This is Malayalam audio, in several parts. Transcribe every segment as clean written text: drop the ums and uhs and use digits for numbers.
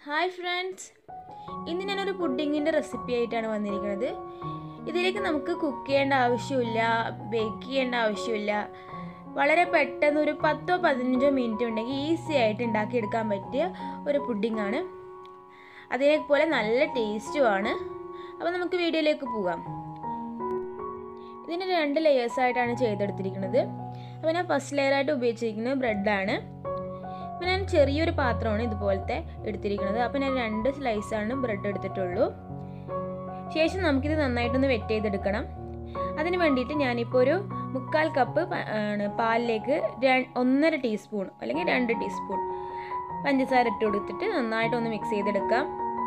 ഹായ് ഫ്രണ്ട്സ്, ഇന്ന് ഞാനൊരു പുഡിങ്ങിൻ്റെ റെസിപ്പി ആയിട്ടാണ് വന്നിരിക്കുന്നത്. ഇതിലേക്ക് നമുക്ക് കുക്ക് ചെയ്യേണ്ട ആവശ്യമില്ല, ബേക്ക് ചെയ്യേണ്ട ആവശ്യമില്ല. വളരെ പെട്ടെന്ന് ഒരു 10-15 മിനിറ്റ് ഉണ്ടെങ്കിൽ ഈസി ആയിട്ട് ഉണ്ടാക്കിയെടുക്കാൻ പറ്റിയ ഒരു പുഡിങ്ങാണ്. അതേപോലെ നല്ല ടേസ്റ്റുമാണ്. അപ്പോൾ നമുക്ക് വീഡിയോയിലേക്ക് പോകാം. ഇതിന് 2 ലെയേഴ്സായിട്ടാണ് ചെയ്തെടുത്തിരിക്കുന്നത്. അപ്പോൾ ഞാൻ ഫസ്റ്റ് ലെയറായിട്ട് ഉപയോഗിച്ചിരിക്കുന്നത് ബ്രെഡാണ്. അപ്പോൾ ഞാൻ ചെറിയൊരു പാത്രമാണ് ഇതുപോലത്തെ എടുത്തിരിക്കുന്നത്. അപ്പോൾ ഞാൻ 2 സ്ലൈസാണ് ബ്രെഡ് എടുത്തിട്ടുള്ളൂ. ശേഷം നമുക്കിത് നന്നായിട്ടൊന്ന് വെറ്റ് ചെയ്തെടുക്കണം. അതിന് വേണ്ടിയിട്ട് ഞാനിപ്പോൾ ഒരു 3/4 കപ്പ് പാലിലേക്ക് 1.5 ടീസ്പൂൺ അല്ലെങ്കിൽ 2 ടീസ്പൂൺ പഞ്ചസാര ഇട്ട് കൊടുത്തിട്ട് നന്നായിട്ടൊന്ന് മിക്സ് ചെയ്തെടുക്കാം.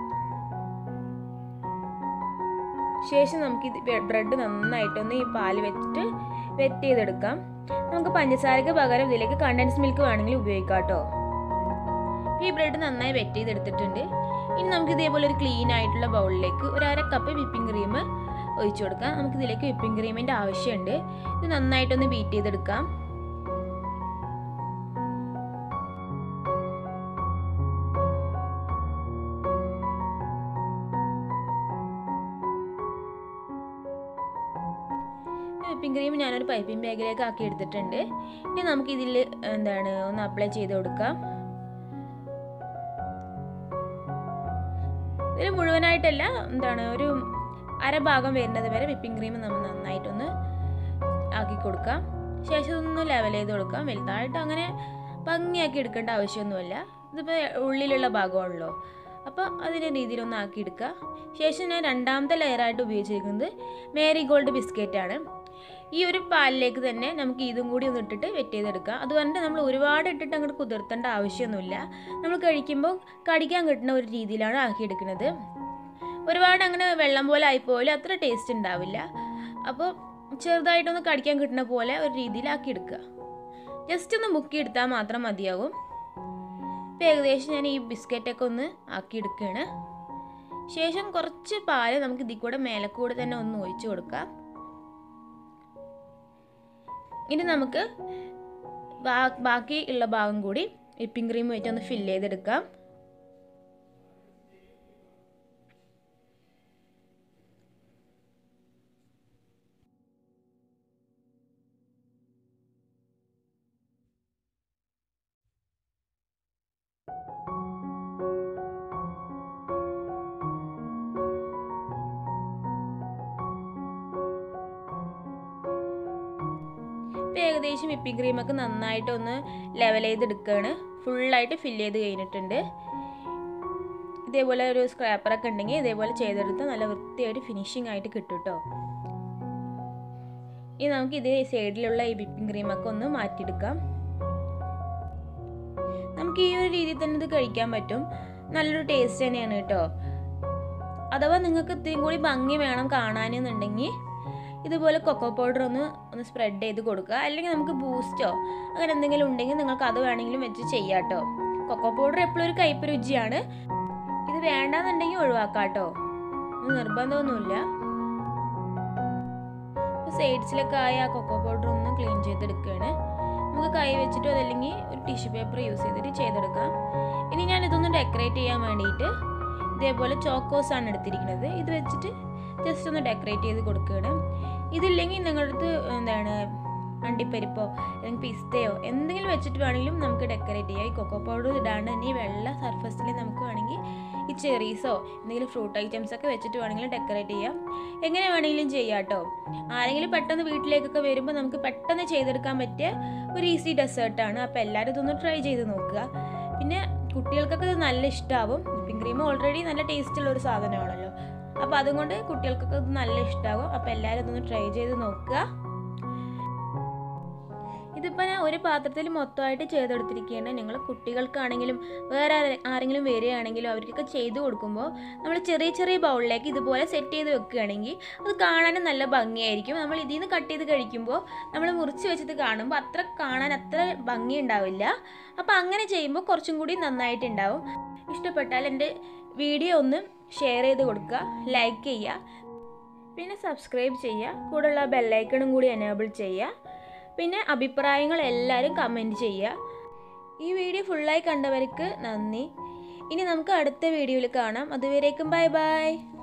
ശേഷം നമുക്കിത് ബ്രെഡ് നന്നായിട്ടൊന്ന് ഈ പാല് വെച്ചിട്ട് വെറ്റ് ചെയ്തെടുക്കാം. നമുക്ക് പഞ്ചസാരയ്ക്ക് പകരം ഇതിലേക്ക് കണ്ടൻസ് മിൽക്ക് വേണമെങ്കിൽ ഉപയോഗിക്കാം കേട്ടോ. ഈ ബ്രെഡ് നന്നായി വെറ്റ് ചെയ്തെടുത്തിട്ടുണ്ട്. ഇനി നമുക്ക് ഇതേപോലെ ഒരു ക്ലീൻ ആയിട്ടുള്ള ബൗളിലേക്ക് 1/2 കപ്പ് വിപ്പിംഗ് ക്രീം ഒഴിച്ചു കൊടുക്കാം. നമുക്കിതിലേക്ക് വിപ്പിംഗ് ക്രീമിൻ്റെ ആവശ്യമുണ്ട്. ഇത് നന്നായിട്ടൊന്ന് ബീറ്റ് ചെയ്തെടുക്കാം. വിപ്പിംഗ് ക്രീം ഞാനൊരു പൈപ്പിംഗ് ബാഗിലേക്ക് ആക്കി എടുത്തിട്ടുണ്ട്. ഇനി നമുക്കിതിൽ ഒന്ന് അപ്ലൈ ചെയ്ത് കൊടുക്കാം. ഇതിൽ മുഴുവനായിട്ടല്ല, ഒരു അരഭാഗം വരുന്നത് വരെ വിപ്പിംഗ് ക്രീം നമ്മൾ നന്നായിട്ടൊന്ന് ആക്കി കൊടുക്കാം. ശേഷം ഒന്ന് ലെവൽ ചെയ്ത് കൊടുക്കാം. വലുതായിട്ട് അങ്ങനെ ഭംഗിയാക്കി എടുക്കേണ്ട ആവശ്യമൊന്നുമില്ല. ഇതിപ്പോൾ ഉള്ളിലുള്ള ഭാഗമാണല്ലോ, അപ്പോൾ അതിൻ്റെ രീതിയിലൊന്ന് ആക്കിയെടുക്കുക. ശേഷം ഞാൻ 2ാമത്തെ ലെയറായിട്ട് ഉപയോഗിച്ചിരിക്കുന്നത് മേരിഗോൾഡ് ബിസ്ക്കറ്റാണ്. ഈ ഒരു പാലിലേക്ക് തന്നെ നമുക്ക് ഇതും കൂടി ഒന്ന് ഇട്ടിട്ട് വെറ്റ് ചെയ്തെടുക്കാം. അതുകൊണ്ട് നമ്മൾ ഒരുപാട് ഇട്ടിട്ട് അങ്ങോട്ട് കുതിർത്തേണ്ട ആവശ്യമൊന്നുമില്ല. നമ്മൾ കഴിക്കുമ്പോൾ കടിക്കാൻ കിട്ടുന്ന ഒരു രീതിയിലാണ് ആക്കിയെടുക്കുന്നത്. ഒരുപാട് അങ്ങനെ വെള്ളം പോലെ ആയിപ്പോയാലും അത്ര ടേസ്റ്റ് ഉണ്ടാവില്ല. അപ്പോൾ ചെറുതായിട്ടൊന്ന് കടിക്കാൻ കിട്ടുന്ന പോലെ ഒരു രീതിയിലാക്കിയെടുക്കുക. ജസ്റ്റ് ഒന്ന് മുക്കിയെടുത്താൽ മാത്രം മതിയാവും. ഇപ്പോൾ ഏകദേശം ഞാൻ ഈ ബിസ്ക്കറ്റൊക്കെ ഒന്ന് ആക്കിയെടുക്കുകയാണ്. ശേഷം കുറച്ച് പാല് നമുക്ക് ഇതിൽ കൂടെ മേലക്കൂടെ തന്നെ ഒന്ന് ഒഴിച്ചു കൊടുക്കാം. ഇനി നമുക്ക് ബാക്കി ഉള്ള ഭാഗം കൂടി വിപ്പിംഗ് ക്രീം വെച്ച് ഒന്ന് ഫില്ല് ചെയ്തെടുക്കാം. ഏകദേശം വിപ്പിംഗ് ക്രീമൊക്കെ നന്നായിട്ടൊന്ന് ലെവൽ ചെയ്തെടുക്കുകയാണ്. ഫുള്ളായിട്ട് ഫില്ല് ചെയ്ത് കഴിഞ്ഞിട്ടുണ്ട്. ഇതേപോലെ ഒരു സ്ക്രാപ്പറൊക്കെ ഉണ്ടെങ്കിൽ ഇതേപോലെ ചെയ്തെടുത്ത് നല്ല വൃത്തിയായിട്ട് ഫിനിഷിംഗ് ആയിട്ട് കിട്ടും കേട്ടോ. ഇനി നമുക്ക് ഇതേ സൈഡിലുള്ള ഈ വിപ്പിംഗ് ക്രീമൊക്കെ ഒന്ന് മാറ്റിയെടുക്കാം. നമുക്ക് ഈ ഒരു രീതിയിൽ തന്നെ ഇത് കഴിക്കാൻ പറ്റും. നല്ലൊരു ടേസ്റ്റ് തന്നെയാണ് കേട്ടോ. അഥവാ നിങ്ങൾക്ക് ഇത്തിരി കൂടി ഭംഗി വേണം കാണാനെന്നുണ്ടെങ്കിൽ ഇതുപോലെ കൊക്കോ പൗഡർ ഒന്ന് സ്പ്രെഡ് ചെയ്ത് കൊടുക്കുക. അല്ലെങ്കിൽ നമുക്ക് ബൂസ്റ്റോ അങ്ങനെ എന്തെങ്കിലും ഉണ്ടെങ്കിൽ നിങ്ങൾക്ക് അത് വേണമെങ്കിലും വെച്ച് ചെയ്യാം കേട്ടോ. കൊക്കോ പൗഡർ എപ്പോഴും ഒരു കയ്പ്പ് രുചിയാണ്. ഇത് വേണ്ടാന്നുണ്ടെങ്കിൽ ഒഴിവാക്കാം കേട്ടോ, നിർബന്ധമൊന്നുമില്ല. സൈഡ്സിലൊക്കെ ആയ ആ കൊക്കോ പൗഡർ ഒന്ന് ക്ലീൻ ചെയ്തെടുക്കുകയാണ്. നമുക്ക് കൈ വെച്ചിട്ടോ അതല്ലെങ്കിൽ ഒരു ടിഷ്യൂ പേപ്പർ യൂസ് ചെയ്തിട്ട് ചെയ്തെടുക്കാം. ഇനി ഞാൻ ഇതൊന്ന് ഡെക്കറേറ്റ് ചെയ്യാൻ വേണ്ടിയിട്ട് ഇതേപോലെ ചോക്കോസ് ആണ് എടുത്തിരിക്കുന്നത്. ഇത് വെച്ചിട്ട് ജസ്റ്റ് ഒന്ന് ഡെക്കറേറ്റ് ചെയ്ത് കൊടുക്കുകയാണ്. ഇതില്ലെങ്കിൽ നിങ്ങളുടെ അടുത്ത് അണ്ടിപ്പരിപ്പോ അല്ലെങ്കിൽ പിസ്തയോ എന്തെങ്കിലും വെച്ചിട്ട് വേണമെങ്കിലും നമുക്ക് ഡെക്കറേറ്റ് ചെയ്യാം. ഈ കൊക്കോ പൗഡർ ഇടാണ്ട് തന്നെ ഈ വെള്ള സർഫസിൽ നമുക്ക് വേണമെങ്കിൽ ഈ ചെറീസോ എന്തെങ്കിലും ഫ്രൂട്ട് ഐറ്റംസ് ഒക്കെ വെച്ചിട്ട് വേണമെങ്കിലും ഡെക്കറേറ്റ് ചെയ്യാം. എങ്ങനെ വേണമെങ്കിലും ചെയ്യാം കേട്ടോ. ആരെങ്കിലും പെട്ടെന്ന് വീട്ടിലേക്കൊക്കെ വരുമ്പോൾ നമുക്ക് പെട്ടെന്ന് ചെയ്തെടുക്കാൻ പറ്റിയ ഒരു ഈസി ഡെസേർട്ടാണ്. അപ്പോൾ എല്ലാവരും ഇതൊന്ന് ട്രൈ ചെയ്ത് നോക്കുക. പിന്നെ കുട്ടികൾക്കൊക്കെ ഇത് നല്ല ഇഷ്ടമാവും. വിപ്പിംഗ് ക്രീം ഓൾറെഡി നല്ല ടേസ്റ്റുള്ള ഒരു സാധനമാണല്ലോ. അപ്പോൾ അതുകൊണ്ട് കുട്ടികൾക്കൊക്കെ ഇത് നല്ല ഇഷ്ടമാകും. അപ്പോൾ എല്ലാവരും ഇതൊന്ന് ട്രൈ ചെയ്ത് നോക്കുക. ഇതിപ്പോൾ ഞാൻ ഒരു പാത്രത്തിൽ മൊത്തമായിട്ട് ചെയ്തെടുത്തിരിക്കുകയാണ്. നിങ്ങൾ കുട്ടികൾക്കാണെങ്കിലും വേറെ ആരെങ്കിലും വരികയാണെങ്കിലും അവർക്കൊക്കെ ചെയ്ത് കൊടുക്കുമ്പോൾ നമ്മൾ ചെറിയ ചെറിയ ബൗളിലേക്ക് ഇതുപോലെ സെറ്റ് ചെയ്ത് വെക്കുകയാണെങ്കിൽ അത് കാണാനും നല്ല ഭംഗിയായിരിക്കും. നമ്മൾ ഇതിൽ നിന്ന് കട്ട് ചെയ്ത് കഴിക്കുമ്പോൾ നമ്മൾ മുറിച്ച് വെച്ചത് കാണുമ്പോൾ കാണാൻ അത്ര ഭംഗി ഉണ്ടാവില്ല. അപ്പോൾ അങ്ങനെ ചെയ്യുമ്പോൾ കുറച്ചും കൂടി നന്നായിട്ടുണ്ടാവും. ഇഷ്ടപ്പെട്ടാൽ എൻ്റെ വീഡിയോ ഒന്ന് ഷെയർ ചെയ്ത് കൊടുക്കുക, ലൈക്ക് ചെയ്യുക, പിന്നെ സബ്സ്ക്രൈബ് ചെയ്യുക. കൂടെയുള്ള ബെല്ലൈക്കണും കൂടി എനേബിൾ ചെയ്യുക. പിന്നെ അഭിപ്രായങ്ങൾ എല്ലാവരും കമൻറ്റ് ചെയ്യുക. ഈ വീഡിയോ ഫുള്ളായി കണ്ടവർക്ക് നന്ദി. ഇനി നമുക്ക് അടുത്ത വീഡിയോയിൽ കാണാം. അതുവരേക്കും ബൈ ബൈ.